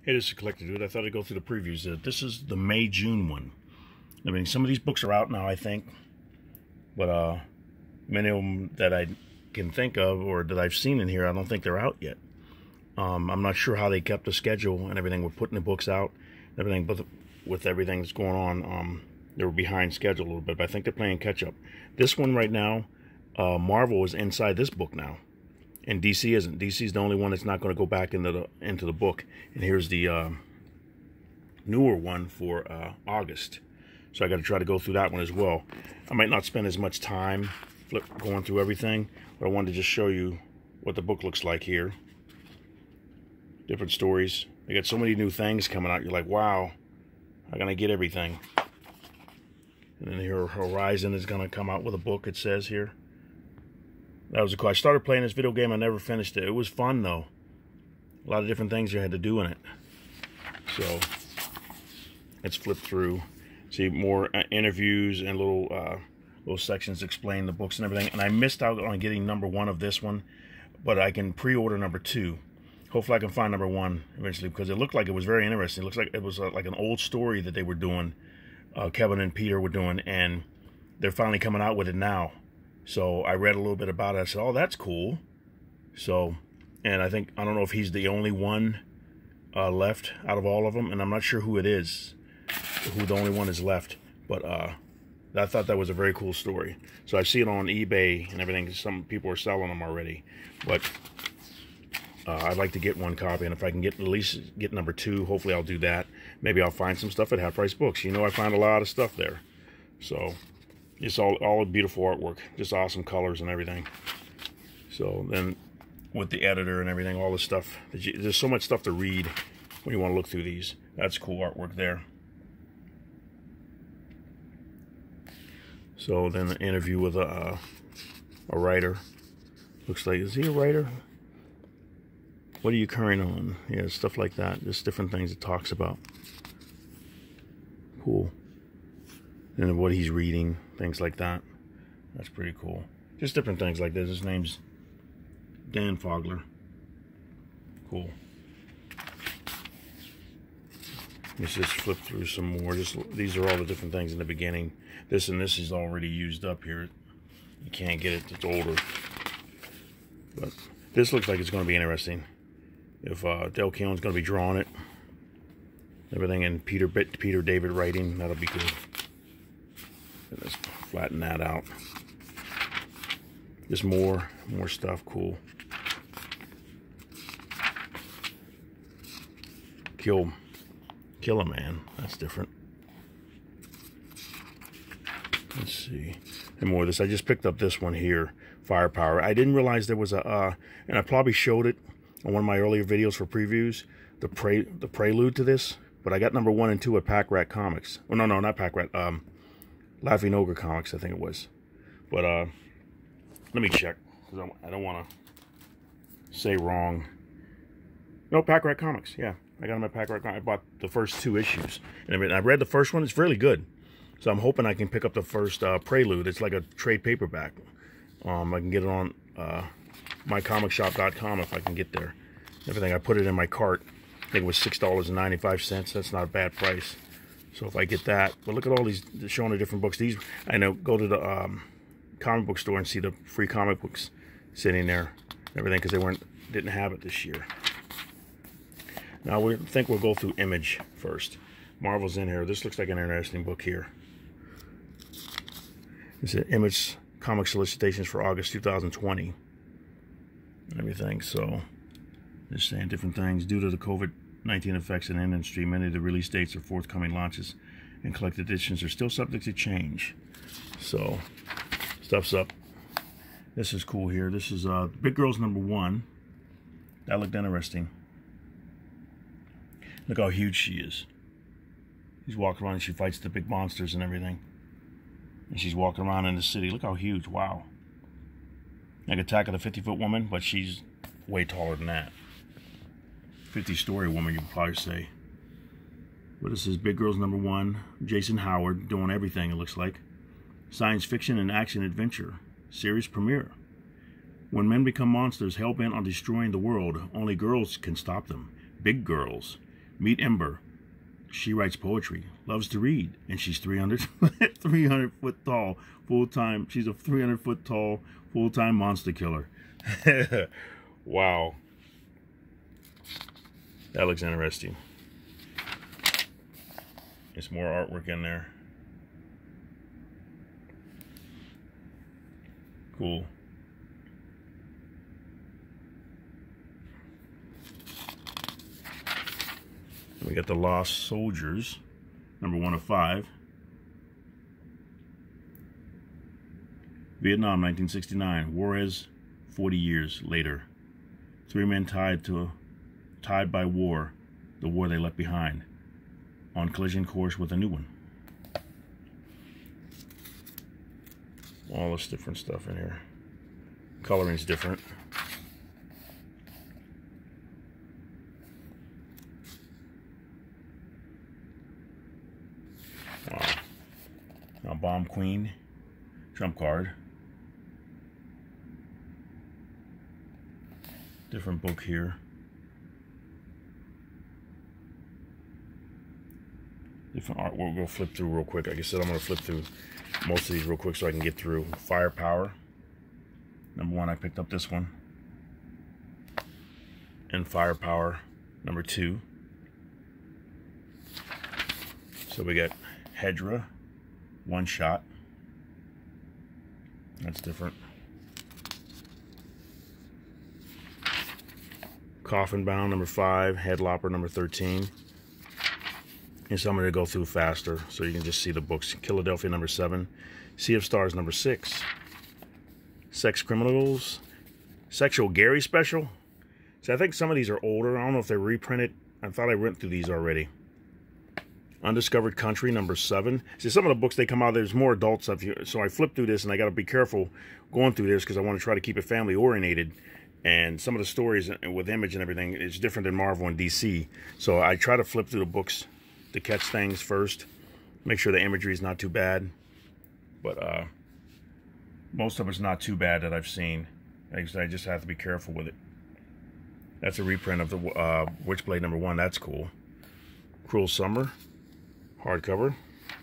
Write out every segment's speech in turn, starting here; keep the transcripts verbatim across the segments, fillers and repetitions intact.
Hey, this is Collector Dude. I thought I'd go through the previews. Uh, this is the May June one. I mean, some of these books are out now, I think. But uh, many of them that I can think of or that I've seen in here, I don't think they're out yet. Um, I'm not sure how they kept the schedule and everything with putting the books out. Everything, but with everything that's going on, um, they were behind schedule a little bit. But I think they're playing catch up. This one right now, uh, Marvel is inside this book now. And D C isn't. D C's the only one that's not going to go back into the into the book. And here's the uh, newer one for uh, August. So I got to try to go through that one as well. I might not spend as much time flip going through everything, but I wanted to just show you what the book looks like here. Different stories. They got so many new things coming out. You're like, wow, I'm gonna get everything. And then here, Horizon is gonna come out with a book. It says here. That was cool. I started playing this video game. I never finished it. It was fun, though. A lot of different things you had to do in it. So, let's flip through. See more uh, interviews and little uh, little sections explain the books and everything. And I missed out on getting number one of this one. But I can pre-order number two. Hopefully I can find number one eventually. Because it looked like it was very interesting. It looks like it was uh, like an old story that they were doing. Uh, Kevin and Peter were doing. And they're finally coming out with it now. So I read a little bit about it. I said, oh, that's cool. So, and I think, I don't know if he's the only one uh, left out of all of them. And I'm not sure who it is, who the only one is left. But uh, I thought that was a very cool story. So I see it on eBay and everything. Some people are selling them already. But uh, I'd like to get one copy. And if I can get at least get number two, hopefully I'll do that. Maybe I'll find some stuff at Half Price Books. You know, I find a lot of stuff there. So... It's all, all beautiful artwork, just awesome colors and everything. So then with the editor and everything, all this stuff, there's so much stuff to read when you want to look through these. That's cool artwork there. So then the interview with a, uh, a writer. Looks like, is he a writer? What are you current on? Yeah, stuff like that. Just different things it talks about. Cool. And what he's reading, things like that. That's pretty cool. Just different things like this. His name's Dan Fogler. Cool. Let's just flip through some more. Just these are all the different things in the beginning. This and this is already used up here. You can't get it. It's older. But this looks like it's going to be interesting. If uh, Del Keown's going to be drawing it, everything, and Peter Peter David writing, that'll be good. Let's flatten that out. Just more, more stuff. Cool. Kill, kill a man. That's different. Let's see. And more of this. I just picked up this one here. Firepower. I didn't realize there was a, uh, and I probably showed it on one of my earlier videos for previews. The pre, the prelude to this. But I got number one and two at Pack Rat Comics. Oh no, no, not Pack Rat. Um. Laughing Ogre Comics, I think it was. But, uh, let me check, because I don't want to say wrong. No, Pack Rat Comics, yeah. I got them at Pack Rat Comics. I bought the first two issues. And I, mean, I read the first one. It's really good. So I'm hoping I can pick up the first uh, Prelude. It's like a trade paperback. Um, I can get it on uh, my comic shop dot com if I can get there. Everything. I put it in my cart. I think it was six dollars and ninety-five cents. That's not a bad price. So if I get that, but look at all these showing the different books. These, I know, go to the um, comic book store and see the free comic books sitting there, everything, because they weren't, didn't have it this year. Now we think we'll go through Image first. Marvel's in here. This looks like an interesting book here. It's an Image comic solicitations for August two thousand twenty. And everything. So, just saying different things due to the COVID nineteen effects in the industry. Many of the release dates of forthcoming launches and collected editions are still subject to change. So, stuff's up. This is cool here. This is uh, Big Girl's number one. That looked interesting. Look how huge she is. She's walking around and she fights the big monsters and everything. And she's walking around in the city. Look how huge. Wow. Like Attack of the fifty-foot Woman, but she's way taller than that. fifty-story woman, you would probably say. But this is Big Girl's number one. Jason Howard doing everything, it looks like. Science fiction and action adventure. Series premiere. When men become monsters hell-bent on destroying the world, only girls can stop them. Big girls. Meet Ember. She writes poetry, loves to read, and she's three hundred, three hundred foot tall, full-time. She's a three hundred foot tall, full-time monster killer. Wow. That looks interesting. There's more artwork in there. Cool. We got the Lost Soldiers, number one of five. Vietnam, nineteen sixty-nine. Juarez, forty years later. Three men tied to, tied by war, the war they left behind, on collision course with a new one. All this different stuff in here. Coloring's different. Wow. Now, Bomb Queen, trump card. Different book here. Different art. We'll go flip through real quick. Like I said, I'm going to flip through most of these real quick so I can get through. Firepower. Number one, I picked up this one. And Firepower, number two. So we got Hedra, one shot. That's different. Coffin Bound, number five. Headlopper, number thirteen. And so I'm going to go through faster so you can just see the books. Philadelphia, number seven. Sea of Stars, number six. Sex Criminals. Sexual Gary special. So I think some of these are older. I don't know if they're reprinted. I thought I went through these already. Undiscovered Country, number seven. See, some of the books, they come out, there's more adult stuff. So I flipped through this, and I got to be careful going through this because I want to try to keep it family-oriented. And some of the stories with Image and everything is different than Marvel and D C. So I try to flip through the books to catch things first. Make sure the imagery is not too bad. But uh, most of it's not too bad that I've seen. I just have to be careful with it. That's a reprint of the uh, Witchblade number one. That's cool. Cruel Summer, hardcover.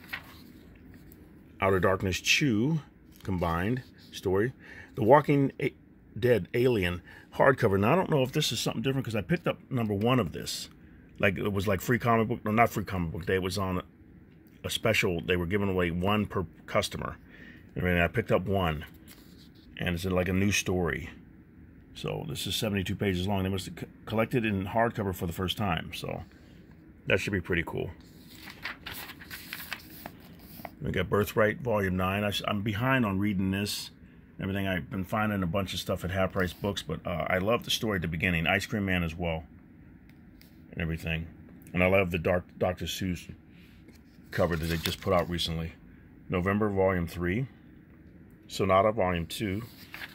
Outer Darkness Chew, combined story. The Walking Dead Alien, hardcover. Now, I don't know if this is something different because I picked up number one of this. Like, it was like free comic book. No, not free comic book day. It was on a special. They were giving away one per customer. And I picked up one. And it's like a new story. So this is seventy-two pages long. They must have collected in hardcover for the first time. So that should be pretty cool. We got Birthright Volume nine. I, I'm behind on reading this. Everything. I've been finding a bunch of stuff at Half Price Books. But uh, I love the story at the beginning. Ice Cream Man as well. And everything. And I love the Dark Doctor Seuss cover that they just put out recently. November Volume three. Sonata Volume two.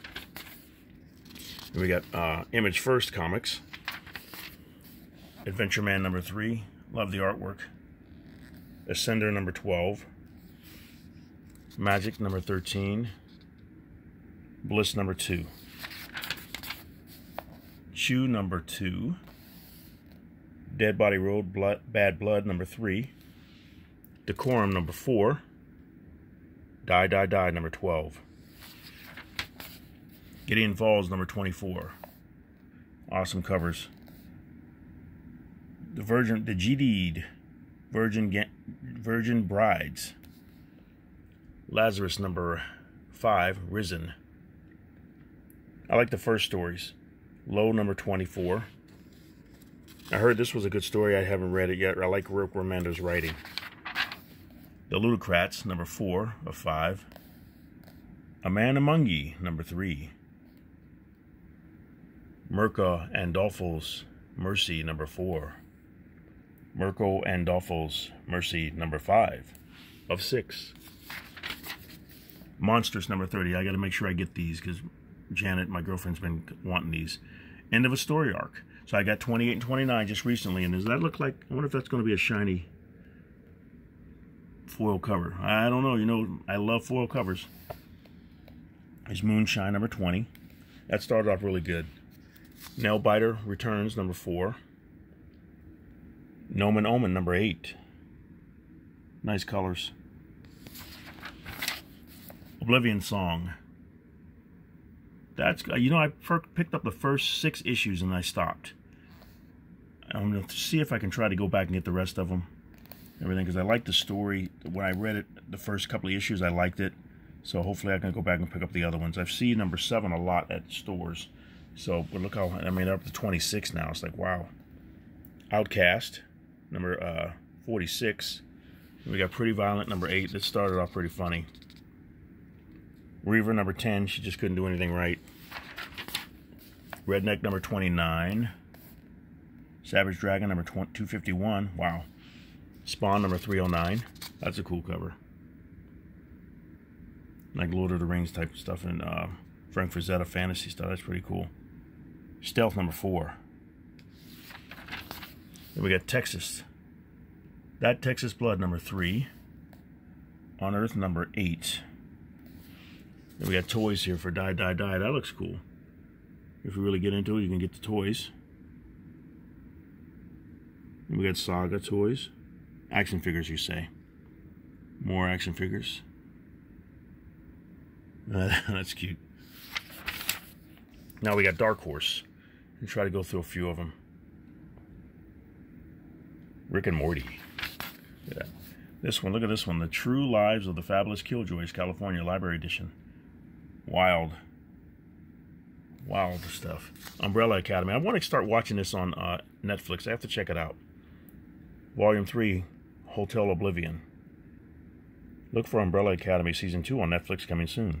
And we got uh, Image First Comics. Adventure Man number three. Love the artwork. Ascender number twelve. Magic number thirteen. Bliss number two. Chew number two. Dead Body Road, Blood, Bad Blood, number three. Decorum, number four. Die, Die, Die, number twelve. Gideon Falls, number twenty-four. Awesome covers. The Virgin, the G D, Virgin, Virgin Brides. Lazarus, number five. Risen. I like the first stories. Low, number twenty-four. I heard this was a good story. I haven't read it yet. I like Rick Remender's writing. The Ludocrats, number four of five. A Man Among Ye, number three. Mirko Andolfo's Mercy, number four. Mirko Andolfo's Mercy, number five of six. Monstrous, number thirty. I got to make sure I get these because Janet, my girlfriend's been wanting these. End of a story arc. So I got twenty-eight and twenty-nine just recently, and does that look like, I wonder if that's going to be a shiny foil cover. I don't know, you know, I love foil covers. There's Moonshine, number twenty. That started off really good. Nailbiter Returns, number four. Nomen Omen number eight. Nice colors. Oblivion Song. That's, you know, I picked up the first six issues and I stopped. I'm going to see if I can try to go back and get the rest of them. Everything, because I liked the story. When I read it, the first couple of issues, I liked it. So hopefully I can go back and pick up the other ones. I've seen number seven a lot at stores. So, but look how, I mean, they're up to twenty-six now. It's like, wow. Outcast, number uh, forty-six. We got Pretty Violent, number eight. That started off pretty funny. Reaver, number ten. She just couldn't do anything right. Redneck, number twenty-nine. Savage Dragon, number two fifty-one. Wow. Spawn, number three oh nine. That's a cool cover. Like Lord of the Rings type of stuff and uh, Frank Frazetta fantasy stuff. That's pretty cool. Stealth, number four. Then we got Texas. That Texas Blood, number three. On Earth, number eight. Then we got toys here for Die, Die, Die. That looks cool. If you really get into it, you can get the toys. Then we got Saga toys. Action figures, you say. More action figures. Uh, that's cute. Now we got Dark Horse. And try to go through a few of them. Rick and Morty. Yeah. This one, look at this one. The True Lives of the Fabulous Killjoys, California, Library Edition. Wild. Wild stuff. Umbrella Academy. I want to start watching this on uh, Netflix. I have to check it out. Volume three, Hotel Oblivion. Look for Umbrella Academy Season two on Netflix coming soon.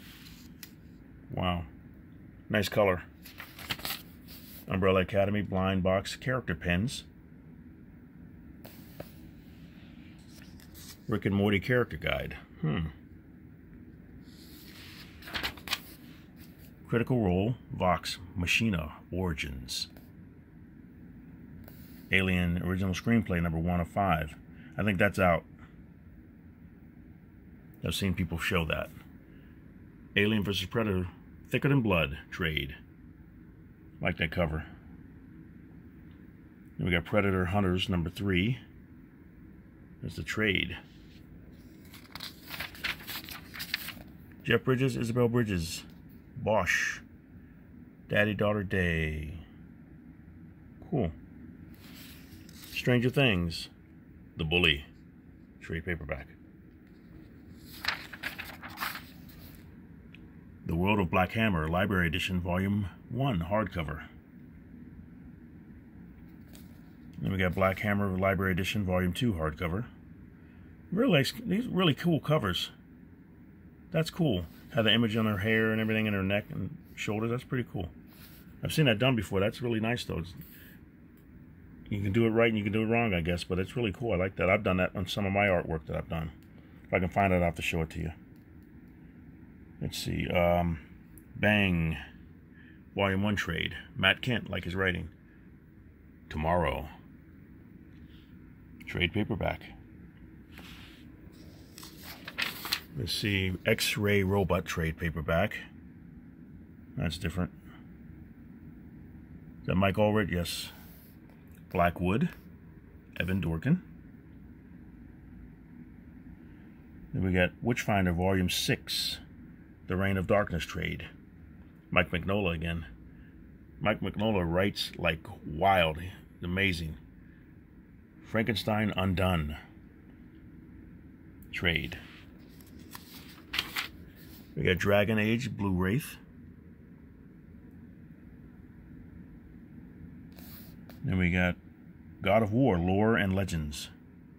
Wow. Nice color. Umbrella Academy blind box character pens. Rick and Morty character guide. Hmm. Critical Role, Vox Machina Origins. Alien original screenplay, number one of five. I think that's out. I've seen people show that. Alien versus Predator, Thicker Than Blood trade. Like that cover. Then we got Predator Hunters, number three. There's the trade. Jeff Bridges, Isabel Bridges, Bosch, Daddy Daughter Day. Cool. Stranger Things, The Bully, trade paperback. The World of Black Hammer, Library Edition, Volume one, hardcover. Then we got Black Hammer, Library Edition, Volume two, hardcover. Really, these really cool covers. That's cool. Have the image on her hair and everything in her neck and shoulders. That's pretty cool. I've seen that done before. That's really nice, though. It's, you can do it right and you can do it wrong, I guess, but it's really cool. I like that. I've done that on some of my artwork that I've done. If I can find it, I'll have to show it to you. Let's see. Um, Bang. Volume one trade. Matt Kent, like his writing. Tomorrow. Trade paperback. Let's see. X-Ray Robot trade paperback. That's different. Is that Mike Allred? Yes. Blackwood. Evan Dorkin. Then we got Witchfinder Volume six. The Reign of Darkness trade. Mike Mignola again. Mike Mignola writes like wild. Amazing. Frankenstein Undone trade. We got Dragon Age Blue Wraith. Then we got God of War Lore and Legends.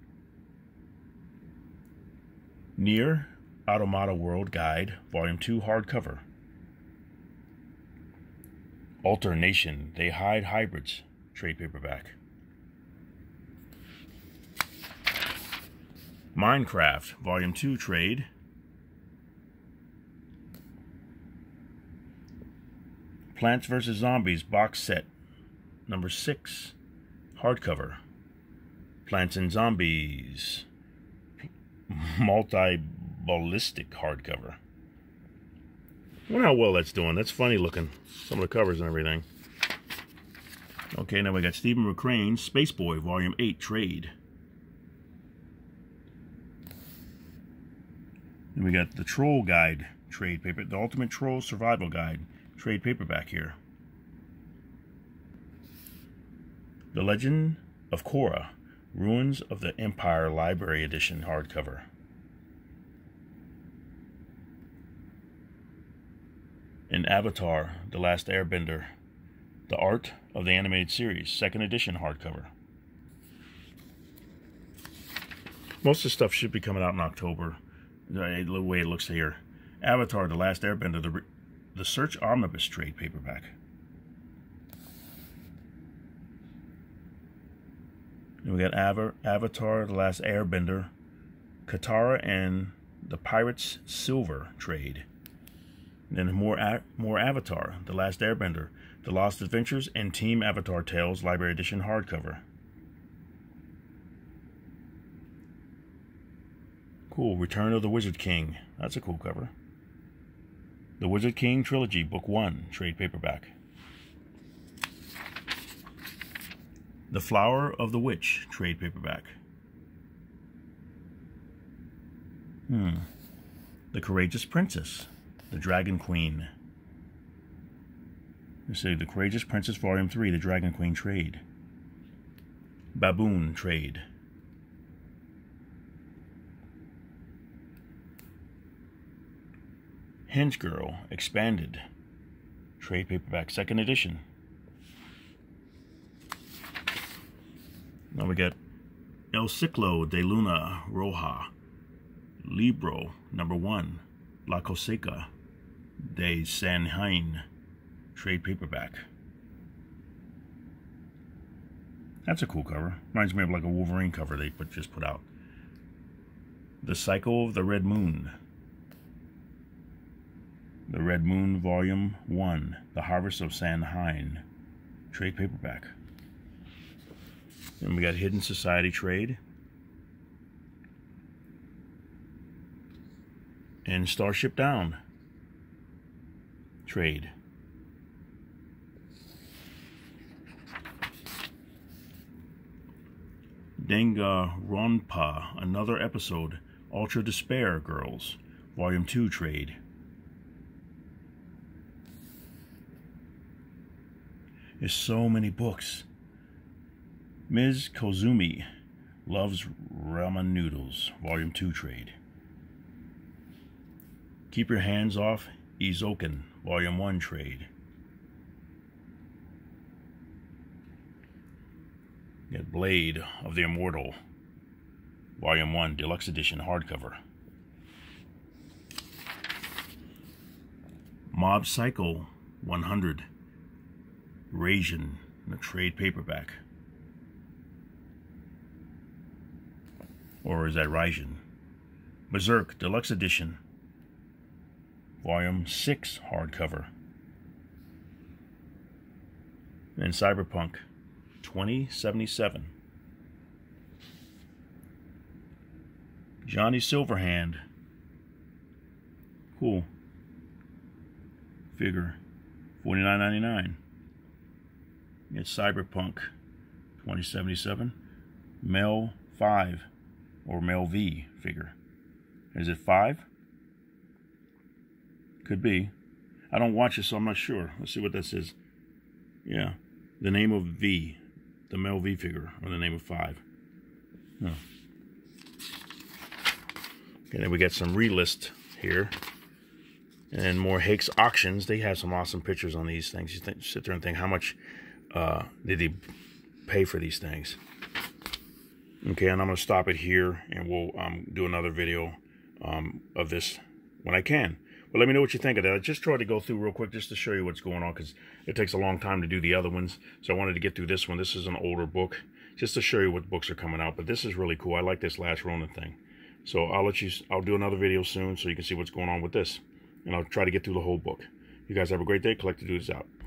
Nier Automata World Guide, Volume two, hardcover. Alter Nation, They Hide Hybrids, trade paperback. Minecraft, Volume two, trade. Plants versus. Zombies, box set, number six, hardcover. Plants and Zombies, multi ballistic hardcover. I wonder how well that's doing. That's funny looking. Some of the covers and everything. Okay, now we got Stephen McCrane's Space Boy, Volume eight, trade. Then we got the Troll Guide trade paper, the Ultimate Troll Survival Guide trade paperback here. The Legend of Korra, Ruins of the Empire Library Edition hardcover. And Avatar, The Last Airbender, The Art of the Animated Series, second edition hardcover. Most of the stuff should be coming out in October, the way it looks here. Avatar, The Last Airbender, the, the Search Omnibus trade paperback. And we got Ava, Avatar, The Last Airbender, Katara and the Pirates Silver trade. And then more, A more Avatar, The Last Airbender, The Lost Adventures and Team Avatar Tales Library Edition hardcover. Cool. Return of the Wizard King. That's a cool cover. The Wizard King Trilogy, Book one, trade paperback. The Flower of the Witch, trade paperback. Hmm. The Courageous Princess, The Dragon Queen. Let's see, The Courageous Princess, Volume three, The Dragon Queen trade. Baboon trade. Hinge Girl, Expanded, trade paperback, second edition. Now we got El Ciclo de Luna Roja, Libro number one, La Cosecha de San Jain, trade paperback. That's a cool cover. Reminds me of like a Wolverine cover they put, just put out. The Cycle of the Red Moon. The Red Moon Volume one, The Harvest of San Jain, trade paperback. Then we got Hidden Society trade. And Starship Down trade. Danganronpa, Another Episode, Ultra Despair Girls, Volume two trade. There's so many books. Miz Kozumi Loves Ramen Noodles, Volume two trade. Keep Your Hands Off Izoken, Volume one trade. Get Blade of the Immortal, Volume one, Deluxe Edition hardcover. Mob Psycho one hundred, Raijin, in a trade paperback. Or is that Raijin? Berserk, Deluxe Edition, Volume six, hardcover. And Cyberpunk twenty seventy-seven. Johnny Silverhand. Cool. Figure. forty-nine ninety-nine. It's Cyberpunk twenty seventy-seven. Mel five. Or Mel V figure. Is it five? Could be. I don't watch it, so I'm not sure. Let's see what that says. Yeah. The name of V. The Mel V figure. Or the name of five. Huh. Okay, then we got some relist here. And more Hakes auctions. They have some awesome pictures on these things. You think, sit there and think, how much uh, did they pay for these things? Okay, and I'm going to stop it here, and we'll um, do another video um, of this when I can. But let me know what you think of that. I just tried to go through real quick just to show you what's going on, because it takes a long time to do the other ones. So I wanted to get through this one. This is an older book, just to show you what books are coming out. But this is really cool. I like this Last Ronin thing. So I'll let you. I'll do another video soon, so you can see what's going on with this, and I'll try to get through the whole book. You guys have a great day. Collector Dudes out.